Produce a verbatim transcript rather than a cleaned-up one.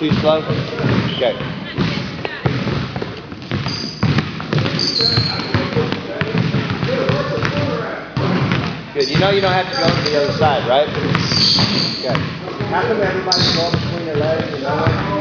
Too slow? Okay. Good. You know you don't have to go to the other side, right? Okay. How come everybody's going between their legs and no one?